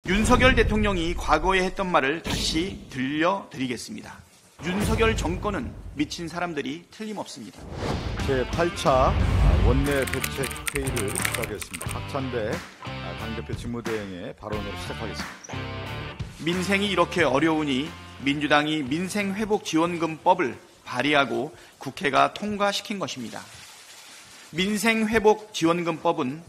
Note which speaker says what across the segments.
Speaker 1: 윤석열 대통령이 과거에 했던 말을 다시 들려드리겠습니다. 윤석열 정권은 미친 사람들이 틀림없습니다.
Speaker 2: 제8차 원내대책회의를 시작하겠습니다. 박찬대 당대표 직무대행의 발언으로 시작하겠습니다.
Speaker 1: 민생이 이렇게 어려우니 민주당이 민생회복지원금법을 발의하고 국회가 통과시킨 것입니다. 민생회복지원금법은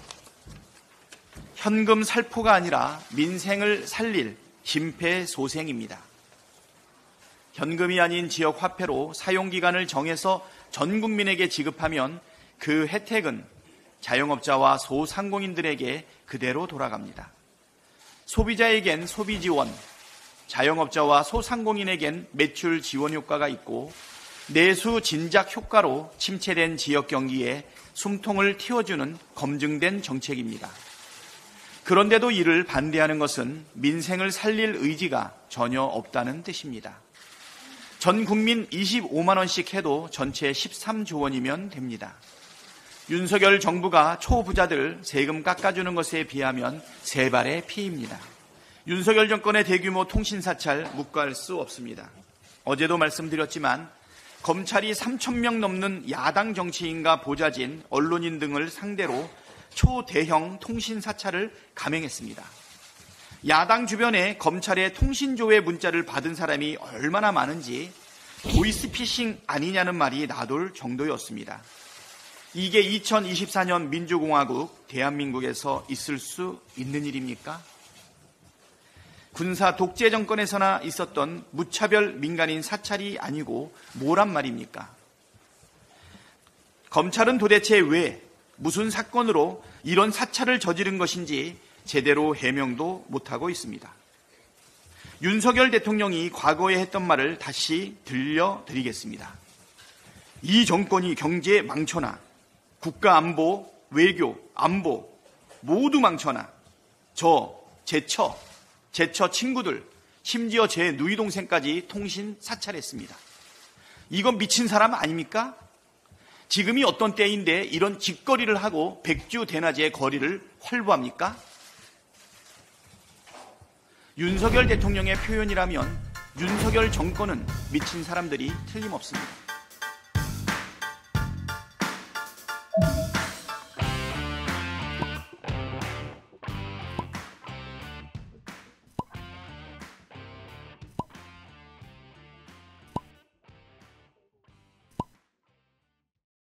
Speaker 1: 현금 살포가 아니라 민생을 살릴 심폐소생입니다. 현금이 아닌 지역 화폐로 사용기간을 정해서 전 국민에게 지급하면 그 혜택은 자영업자와 소상공인들에게 그대로 돌아갑니다. 소비자에겐 소비지원, 자영업자와 소상공인에겐 매출 지원 효과가 있고 내수 진작 효과로 침체된 지역 경기에 숨통을 틔워주는 검증된 정책입니다. 그런데도 이를 반대하는 것은 민생을 살릴 의지가 전혀 없다는 뜻입니다. 전 국민 25만 원씩 해도 전체 13조 원이면 됩니다. 윤석열 정부가 초부자들 세금 깎아주는 것에 비하면 세 발의 피입니다. 윤석열 정권의 대규모 통신사찰 묵과할 수 없습니다. 어제도 말씀드렸지만 검찰이 3,000명 넘는 야당 정치인과 보좌진, 언론인 등을 상대로 초대형 통신사찰을 감행했습니다. 야당 주변에 검찰의 통신조회 문자를 받은 사람이 얼마나 많은지 보이스피싱 아니냐는 말이 나돌 정도였습니다. 이게 2024년 민주공화국 대한민국에서 있을 수 있는 일입니까? 군사 독재 정권에서나 있었던 무차별 민간인 사찰이 아니고 뭐란 말입니까? 검찰은 도대체 왜 무슨 사건으로 이런 사찰을 저지른 것인지 제대로 해명도 못하고 있습니다. 윤석열 대통령이 과거에 했던 말을 다시 들려드리겠습니다. 이 정권이 경제 망쳐놔 국가 안보, 외교, 안보 모두 망쳐놔 제처 친구들, 심지어 제 누이 동생까지 통신 사찰했습니다. 이건 미친 사람 아닙니까? 지금이 어떤 때인데 이런 짓거리를 하고 백주대낮에 거리를 활보합니까? 윤석열 대통령의 표현이라면 윤석열 정권은 미친 사람들이 틀림없습니다.